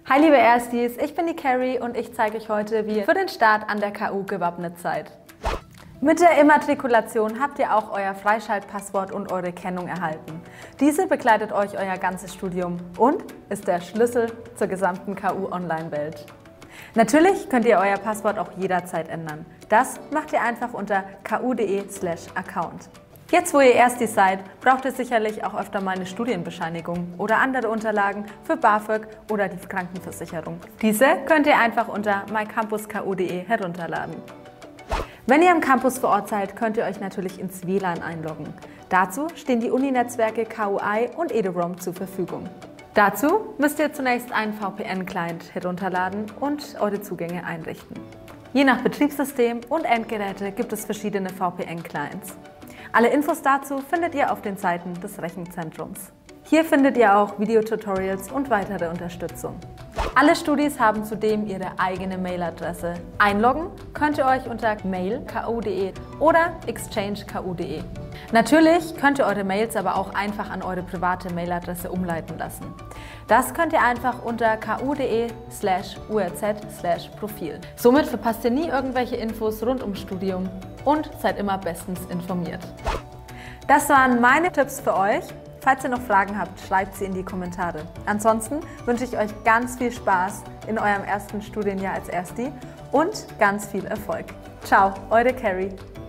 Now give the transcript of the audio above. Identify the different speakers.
Speaker 1: Hi liebe Erstis, ich bin die Carrie und ich zeige euch heute, wie ihr für den Start an der KU gewappnet seid. Mit der Immatrikulation habt ihr auch euer Freischaltpasswort und eure Kennung erhalten. Diese begleitet euch euer ganzes Studium und ist der Schlüssel zur gesamten KU-Online-Welt. Natürlich könnt ihr euer Passwort auch jederzeit ändern. Das macht ihr einfach unter ku.de/account. Jetzt, wo ihr Erstis seid, braucht ihr sicherlich auch öfter mal eine Studienbescheinigung oder andere Unterlagen für BAföG oder die Krankenversicherung. Diese könnt ihr einfach unter mycampusku.de herunterladen. Wenn ihr am Campus vor Ort seid, könnt ihr euch natürlich ins WLAN einloggen. Dazu stehen die Uni-Netzwerke KUI und Eduroam zur Verfügung. Dazu müsst ihr zunächst einen VPN-Client herunterladen und eure Zugänge einrichten. Je nach Betriebssystem und Endgeräte gibt es verschiedene VPN-Clients. Alle Infos dazu findet ihr auf den Seiten des Rechenzentrums. Hier findet ihr auch Videotutorials und weitere Unterstützung. Alle Studis haben zudem ihre eigene Mailadresse. Einloggen könnt ihr euch unter mail.ku.de oder exchange.ku.de. Natürlich könnt ihr eure Mails aber auch einfach an eure private Mailadresse umleiten lassen. Das könnt ihr einfach unter ku.de/urz/profil. Somit verpasst ihr nie irgendwelche Infos rund ums Studium und seid immer bestens informiert. Das waren meine Tipps für euch. Falls ihr noch Fragen habt, schreibt sie in die Kommentare. Ansonsten wünsche ich euch ganz viel Spaß in eurem ersten Studienjahr als Ersti und ganz viel Erfolg. Ciao, eure Carrie.